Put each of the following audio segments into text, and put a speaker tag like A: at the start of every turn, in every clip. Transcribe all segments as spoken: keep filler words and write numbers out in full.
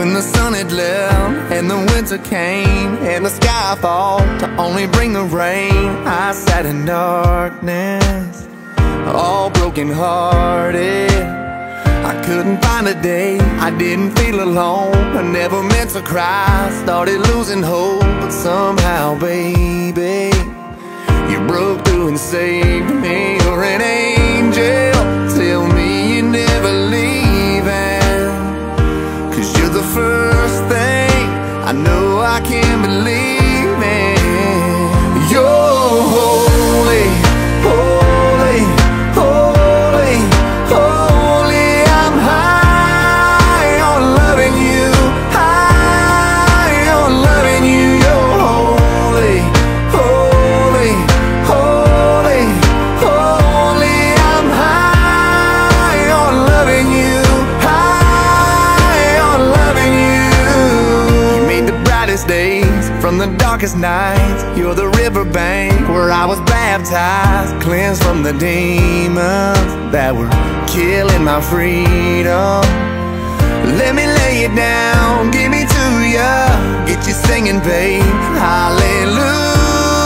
A: When the sun had left and the winter came and the sky thought to only bring the rain, I sat in darkness, all broken hearted. I couldn't find a day I didn't feel alone. I never meant to cry, started losing hope, but somehow, baby, you broke through and saved me. You're an angel, tell me you're never leaving, 'cause you're the first thing I know I can believe in. You're holy, holy, holy, holy. I'm high on loving you, high on loving you. You're holy, holy, holy, holy. I'm high on loving you, high on loving you. You made the brightest days from the darkest nights. You're the riverbank where I was baptized, cleansed from the demons that were killing my freedom. Let me lay it down, give me to ya, get you singing, babe.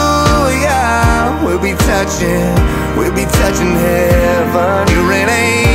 A: Hallelujah. We'll be touching, we'll be touching heaven. You're an angel.